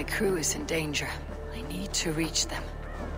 crew is in danger. I need to reach them.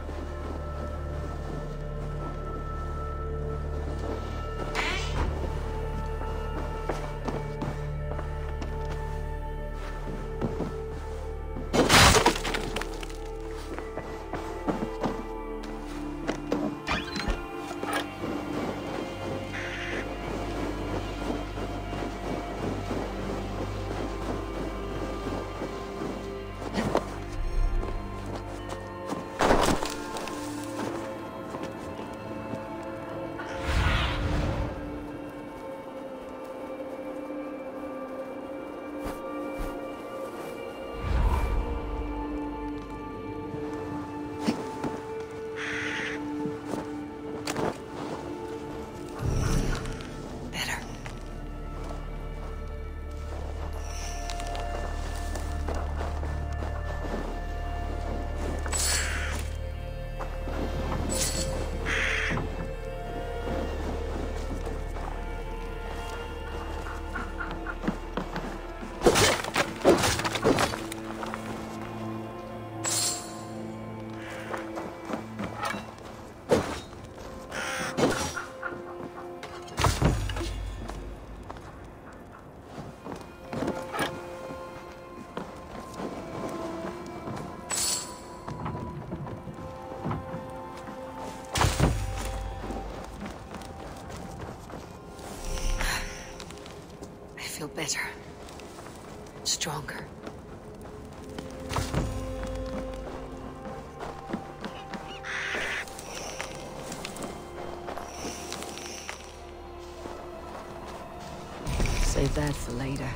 I feel better. Stronger. Save that for later.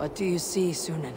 What do you see, Sunan?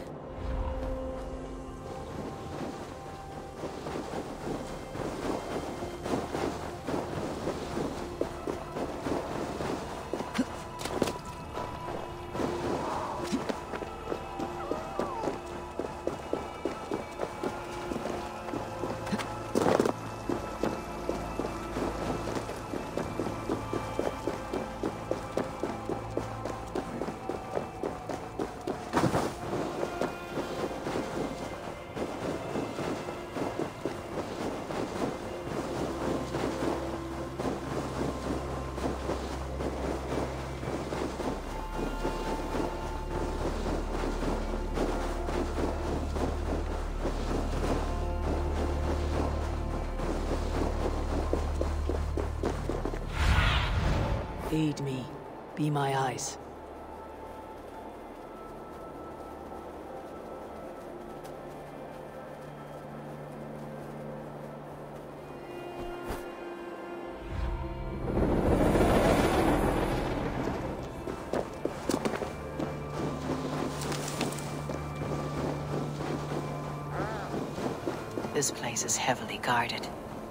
Aid me. Be my eyes. This place is heavily guarded.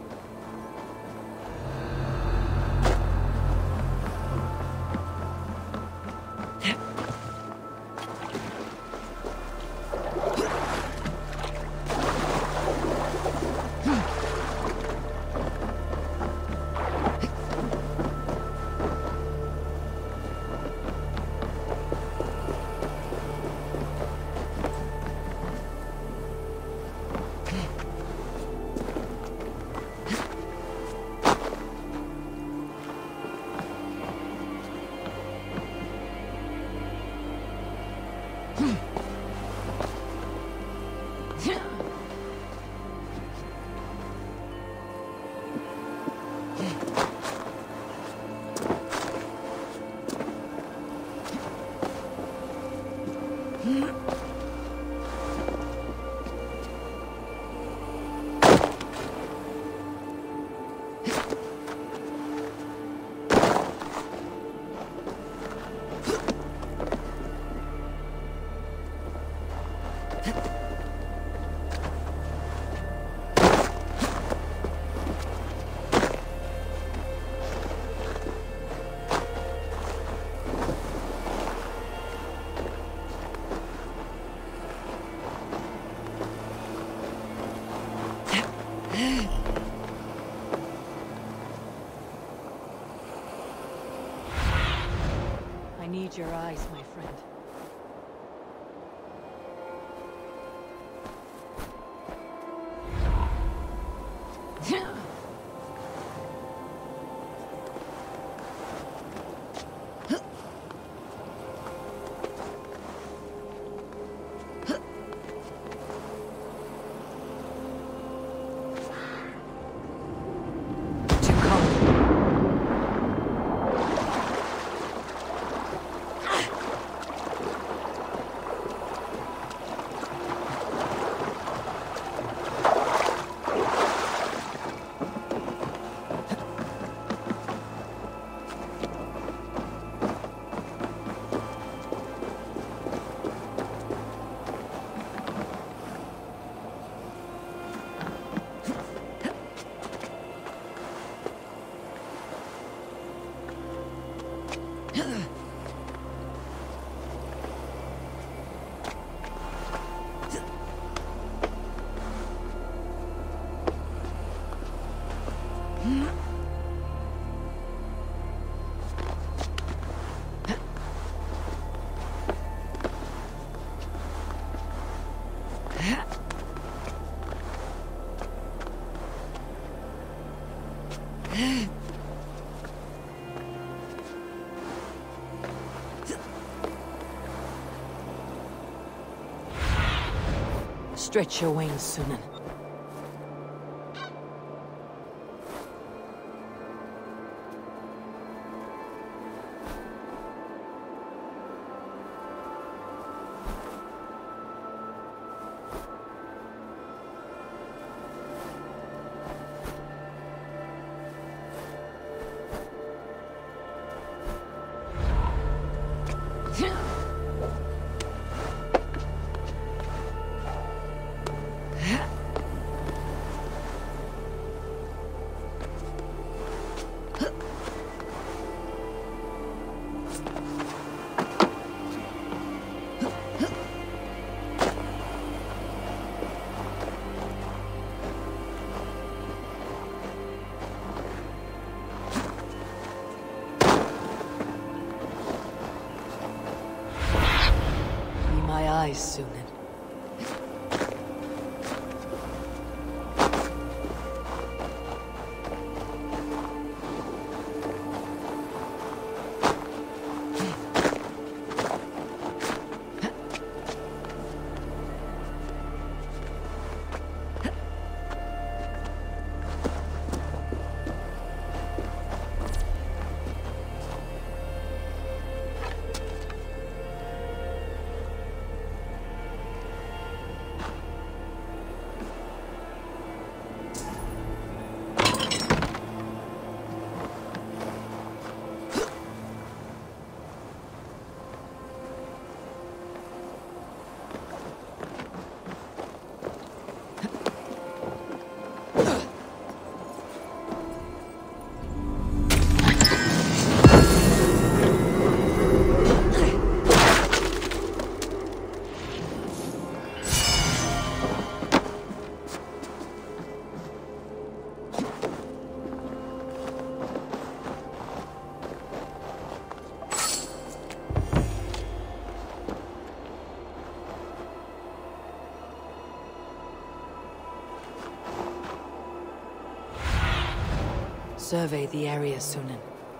I need your eyes, my friend. Stretch your wings, Sunan. eyes, Sunan. Survey the area, Sunan.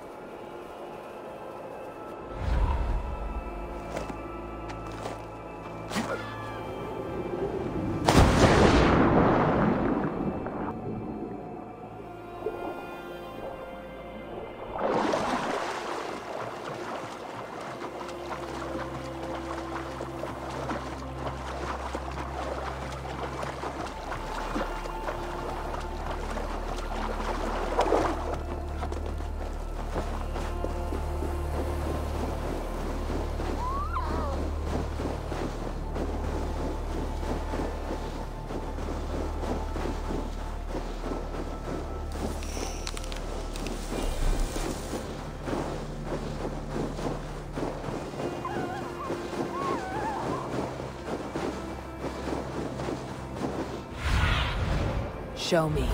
Show me.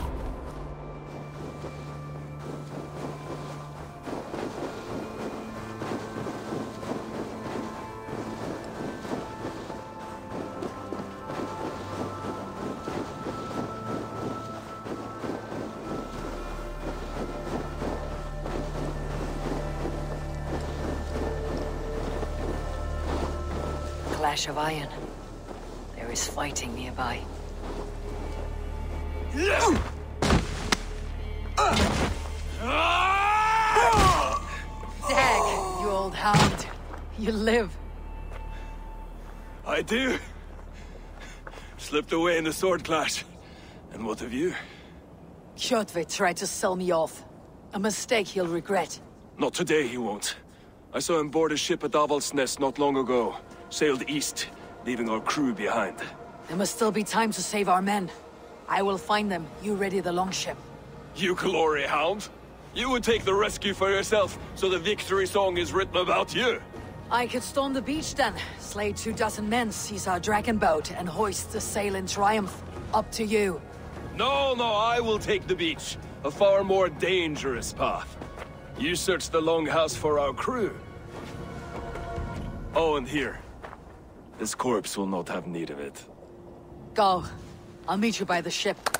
Clash of Iron. There is fighting nearby. Dag, you old hound. You live. I do. Slipped away in the sword clash. And what of you? Kjotve tried to sell me off. A mistake he'll regret. Not today, he won't. I saw him board a ship at Avaldsnes not long ago. Sailed east, leaving our crew behind. There must still be time to save our men. I will find them. You ready the longship. You glory hound? You would take the rescue for yourself, so the victory song is written about you. I could storm the beach then, slay 24 men, seize our dragon boat, and hoist the sail in triumph. Up to you. No, I will take the beach. A far more dangerous path. You search the longhouse for our crew. Oh, and here. This corpse will not have need of it. Go. I'll meet you by the ship.